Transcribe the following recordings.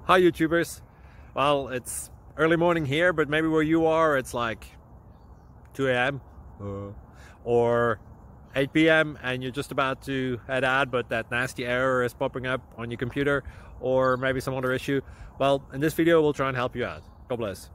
Hi YouTubers. Well, it's early morning here, but maybe where you are it's like 2 a.m. or 8 p.m. and you're just about to head out, but that nasty error is popping up on your computer, or maybe some other issue. Well, in this video we'll try and help you out. God bless.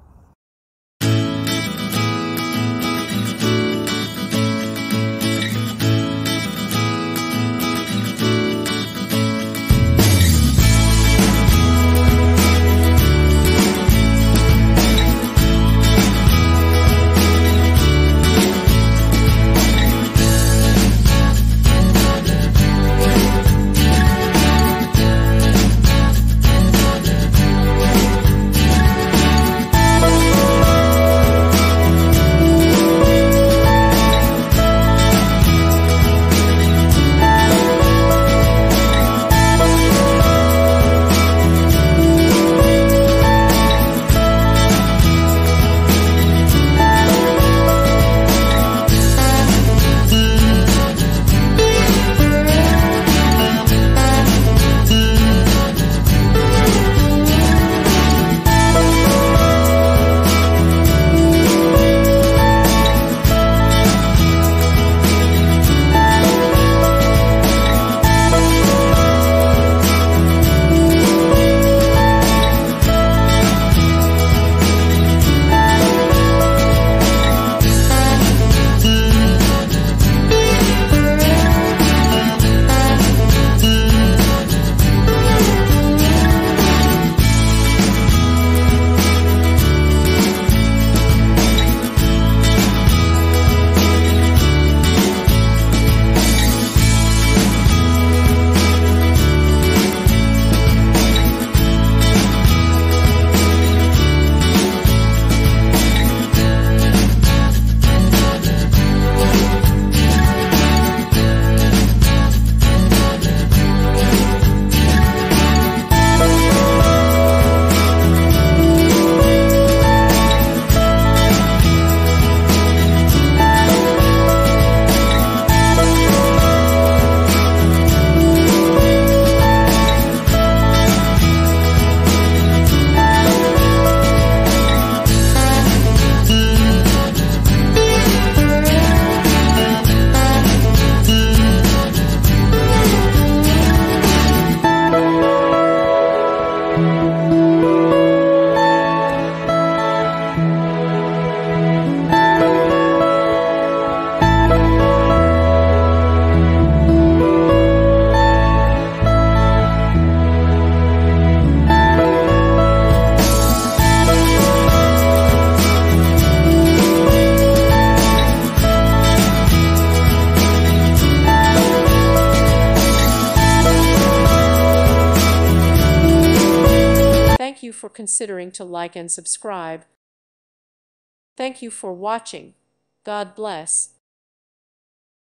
Thank you for considering to like and subscribe. Thank you for watching. God bless.